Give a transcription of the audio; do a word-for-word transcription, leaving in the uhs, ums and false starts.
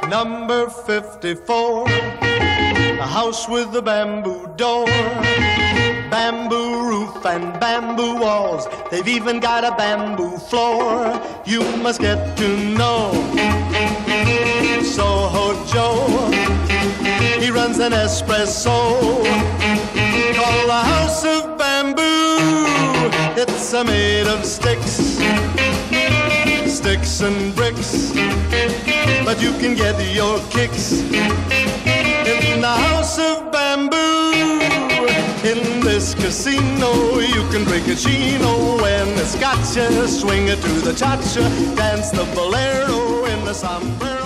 Number fifty-four, a house with a bamboo door, bamboo roof and bamboo walls. They've even got a bamboo floor. You must get to know Soho Joe. He runs an espresso called the House of Bamboo. It's a made of sticks, sticks and bricks, but you can get your kicks in the House of Bamboo. In this casino you can drink a chino when it's gotcha, swing it to the cha-cha, dance the bolero in the sombrero.